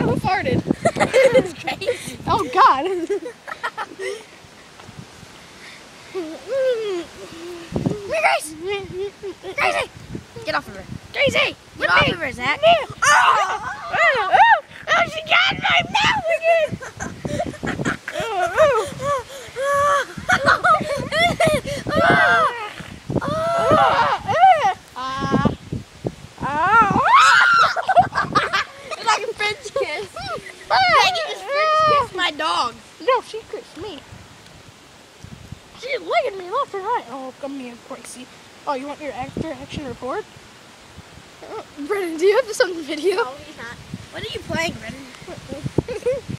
Who farted? It's crazy. Oh God. Grace! Gracie! Get off of her. Gracie! Get off of her, Zach. Oh, she got in my mouth again! It's like a French kiss. Maggie just French kissed my dog. No, she kissed me. She's licking me left and right. Oh, come here, Gracie. Oh, you want your after-action report? Brennan, do you have this on video? No, he's not. What are you playing, Brennan?